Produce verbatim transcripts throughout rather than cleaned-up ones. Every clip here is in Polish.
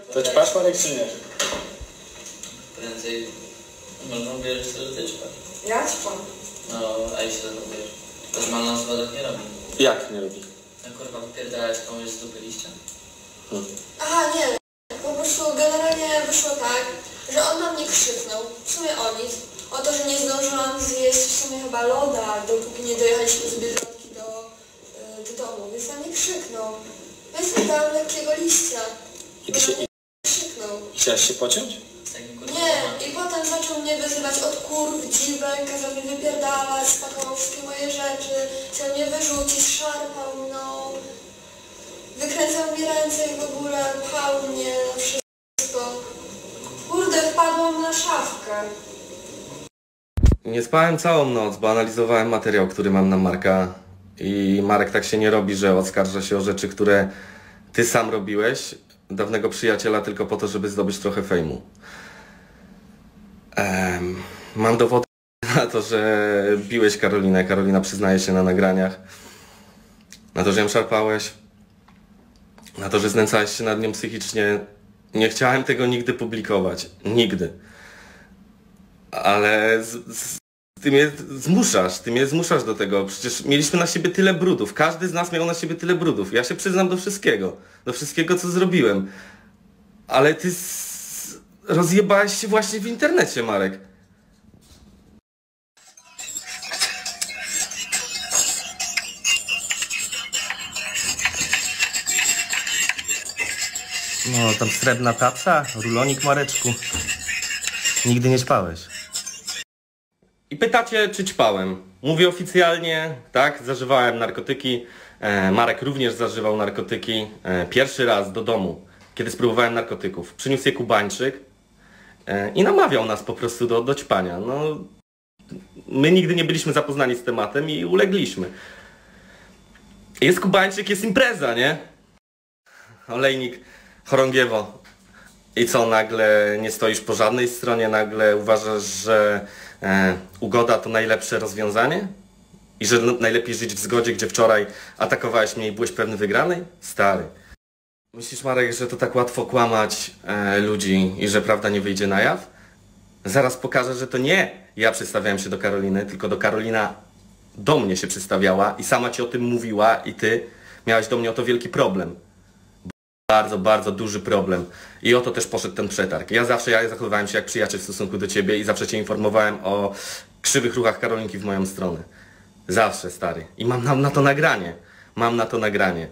To ćpasz, Marek, czy nie? Prędzej można uwierzyć, że ty ćpasz. Ja ćpam. No, a jeśli to wiesz, normalna osoba tak nie robi. Jak nie robi? No kurwa, wypierdalać komuś z dupy liścia. Hmm. Aha, nie. Po prostu generalnie wyszło tak, że on na mnie krzyknął, w sumie o nic, o to, że nie zdążyłam zjeść w sumie chyba loda, dopóki nie dojechaliśmy z Biedronki do, yy, do domu, więc na mnie krzyknął. Więc mi dałam lekkiego liścia. I ty się... I... Krzyknął. Chciałaś się pociąć? Nie, i potem zaczął mnie wyzywać od kurw, dziwek, kazał mi wypierdalać, spakował wszystkie moje rzeczy, chciał mnie wyrzucić, szarpał mną, wykręcał mi ręce i w ogóle pchał mnie na wszystko. Kurde, wpadłam na szafkę. Nie spałem całą noc, bo analizowałem materiał, który mam na Marka i Marek tak się nie robi, że oskarża się o rzeczy, które ty sam robiłeś, dawnego przyjaciela, tylko po to, żeby zdobyć trochę fejmu. Um, mam dowody na to, że biłeś Karolinę. Karolina przyznaje się na nagraniach. Na to, że ją szarpałeś. Na to, że znęcałeś się nad nią psychicznie. Nie chciałem tego nigdy publikować. Nigdy. Ale z, z, ty mnie zmuszasz. Ty mnie zmuszasz do tego. Przecież mieliśmy na siebie tyle brudów. Każdy z nas miał na siebie tyle brudów. Ja się przyznam do wszystkiego. Do wszystkiego, co zrobiłem. Ale ty... Z, rozjebałeś się właśnie w internecie, Marek. No, tam srebrna taca, rulonik, Mareczku. Nigdy nie ćpałeś. I pytacie, czy ćpałem. Mówię oficjalnie, tak, zażywałem narkotyki. E, Marek również zażywał narkotyki. E, pierwszy raz do domu, kiedy spróbowałem narkotyków. Przyniósł je Kubańczyk e, i namawiał nas po prostu do, do ćpania. No, my nigdy nie byliśmy zapoznani z tematem i ulegliśmy. Jest Kubańczyk, jest impreza, nie? Olejnik, chorągiewo. I co, nagle nie stoisz po żadnej stronie, nagle uważasz, że e, ugoda to najlepsze rozwiązanie? I że najlepiej żyć w zgodzie, gdzie wczoraj atakowałeś mnie i byłeś pewny wygranej? Stary. Myślisz, Marek, że to tak łatwo kłamać e, ludzi i że prawda nie wyjdzie na jaw? Zaraz pokażę, że to nie ja przedstawiałem się do Karoliny, tylko do Karolina do mnie się przedstawiała i sama ci o tym mówiła i ty miałeś do mnie o to wielki problem. Bardzo, bardzo duży problem. I o to też poszedł ten przetarg. Ja zawsze ja zachowywałem się jak przyjaciel w stosunku do ciebie i zawsze cię informowałem o krzywych ruchach Karolinki w moją stronę. Zawsze, stary. I mam na, na to nagranie. Mam na to nagranie.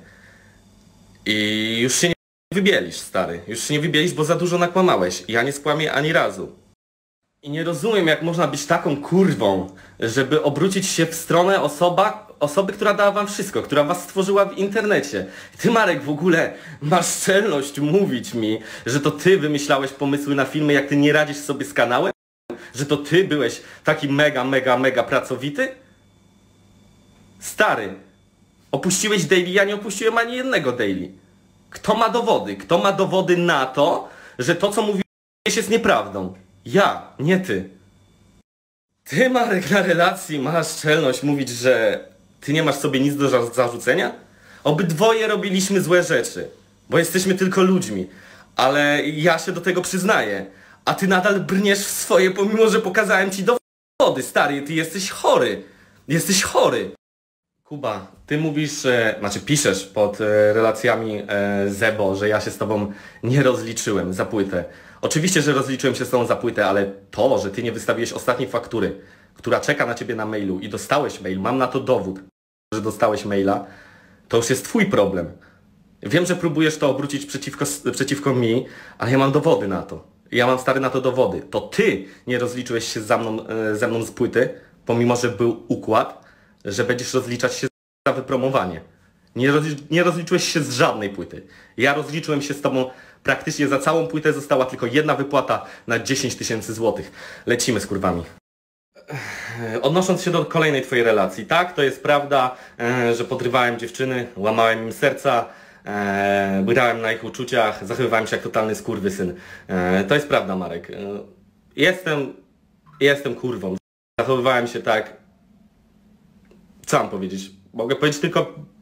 I już się nie wybielisz, stary. Już się nie wybielisz, bo za dużo nakłamałeś. Ja nie skłamię ani razu. I nie rozumiem, jak można być taką kurwą, żeby obrócić się w stronę osoba, osoby, która dała wam wszystko, która was stworzyła w internecie. Ty, Marek, w ogóle masz czelność mówić mi, że to ty wymyślałeś pomysły na filmy, jak ty nie radzisz sobie z kanałem? Że to ty byłeś taki mega, mega, mega pracowity? Stary, opuściłeś daily, ja nie opuściłem ani jednego daily. Kto ma dowody? Kto ma dowody na to, że to, co mówiłeś, jest nieprawdą? Ja, nie ty. Ty, Marek, na relacji masz czelność mówić, że ty nie masz sobie nic do zarzucenia? Obydwoje robiliśmy złe rzeczy, bo jesteśmy tylko ludźmi, ale ja się do tego przyznaję. A ty nadal brniesz w swoje, pomimo że pokazałem ci dowody, stary, ty jesteś chory. Jesteś chory. Kuba, ty mówisz, e, znaczy piszesz pod e, relacjami e, Zebo, że ja się z tobą nie rozliczyłem za płytę. Oczywiście, że rozliczyłem się z tobą za płytę, ale to, że ty nie wystawiłeś ostatniej faktury, która czeka na ciebie na mailu i dostałeś mail, mam na to dowód, że dostałeś maila, to już jest twój problem. Wiem, że próbujesz to obrócić przeciwko, przeciwko mi, ale ja mam dowody na to. Ja mam, stary, na to dowody. To ty nie rozliczyłeś się ze mną, e, ze mną z płyty, pomimo że był układ, że będziesz rozliczać się za wypromowanie. Nie, rozli nie rozliczyłeś się z żadnej płyty. Ja rozliczyłem się z tobą praktycznie za całą płytę, została tylko jedna wypłata na dziesięć tysięcy złotych. Lecimy z kurwami. Odnosząc się do kolejnej twojej relacji, tak, to jest prawda, e, że podrywałem dziewczyny, łamałem im serca, e, brałem na ich uczuciach, zachowywałem się jak totalny skurwysyn. E, to jest prawda, Marek. E, jestem, jestem kurwą. Zachowywałem się tak... Co mam powiedzieć? Mogę powiedzieć tylko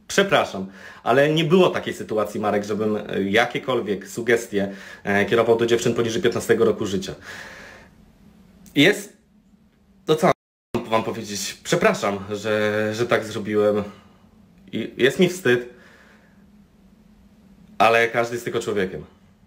Przepraszam, ale nie było takiej sytuacji, Marek, żebym e, jakiekolwiek sugestie e, kierował do dziewczyn poniżej piętnastego roku życia. Jest... To co mam wam powiedzieć? Przepraszam, że, że tak zrobiłem. I jest mi wstyd, ale każdy jest tylko człowiekiem.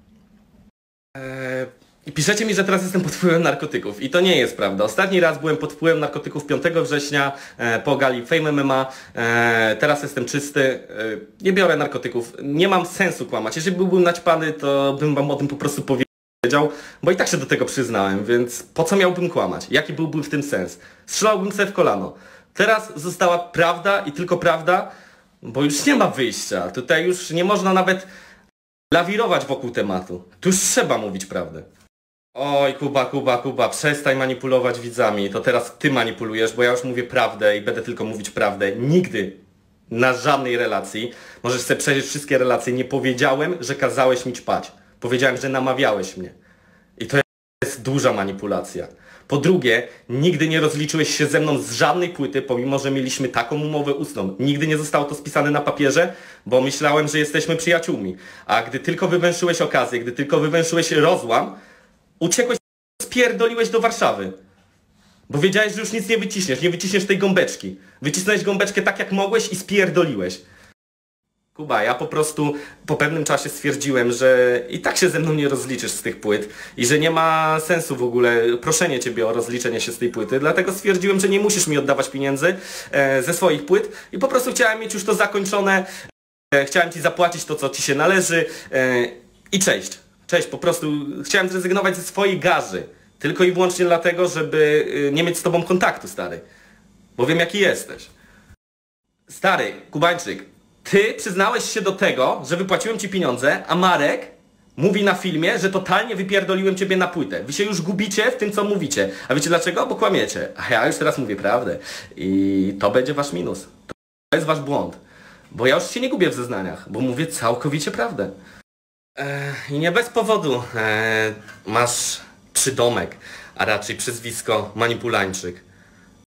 Eee, I piszecie mi, że teraz jestem pod wpływem narkotyków. I to nie jest prawda. Ostatni raz byłem pod wpływem narkotyków piątego września e, po gali Fame M M A. E, teraz jestem czysty. E, nie biorę narkotyków. Nie mam sensu kłamać. Jeżeli byłbym naćpany, to bym wam o tym po prostu powiedział, bo i tak się do tego przyznałem, więc po co miałbym kłamać? Jaki byłby w tym sens? Strzelałbym sobie w kolano. Teraz została prawda i tylko prawda, bo już nie ma wyjścia. Tutaj już nie można nawet lawirować wokół tematu. Tu już trzeba mówić prawdę. Oj, Kuba, Kuba, Kuba, przestań manipulować widzami. To teraz ty manipulujesz, bo ja już mówię prawdę i będę tylko mówić prawdę. Nigdy na żadnej relacji, możesz sobie przejrzeć wszystkie relacje, nie powiedziałem, że kazałeś mi ćpać. Powiedziałem, że namawiałeś mnie. I to jest duża manipulacja. Po drugie, nigdy nie rozliczyłeś się ze mną z żadnej płyty, pomimo że mieliśmy taką umowę ustną. Nigdy nie zostało to spisane na papierze, bo myślałem, że jesteśmy przyjaciółmi. A gdy tylko wywęszyłeś okazję, gdy tylko wywęszyłeś rozłam, uciekłeś, spierdoliłeś do Warszawy. Bo wiedziałeś, że już nic nie wyciśniesz, nie wyciśniesz tej gąbeczki. Wycisnąłeś gąbeczkę tak jak mogłeś i spierdoliłeś. Kuba, ja po prostu po pewnym czasie stwierdziłem, że i tak się ze mną nie rozliczysz z tych płyt i że nie ma sensu w ogóle proszenie ciebie o rozliczenie się z tej płyty, dlatego stwierdziłem, że nie musisz mi oddawać pieniędzy e, ze swoich płyt i po prostu chciałem mieć już to zakończone, e, chciałem ci zapłacić to, co ci się należy e, i cześć, cześć, po prostu chciałem zrezygnować ze swojej garzy, tylko i wyłącznie dlatego, żeby e, nie mieć z tobą kontaktu, stary, bo wiem jaki jesteś. Stary, Kubańczyk, ty przyznałeś się do tego, że wypłaciłem ci pieniądze, a Marek mówi na filmie, że totalnie wypierdoliłem ciebie na płytę. Wy się już gubicie w tym, co mówicie. A wiecie dlaczego? Bo kłamiecie. A ja już teraz mówię prawdę. I to będzie wasz minus. To jest wasz błąd. Bo ja już się nie gubię w zeznaniach, bo mówię całkowicie prawdę. Eee, I nie bez powodu eee, masz przydomek, a raczej przezwisko Manipulańczyk.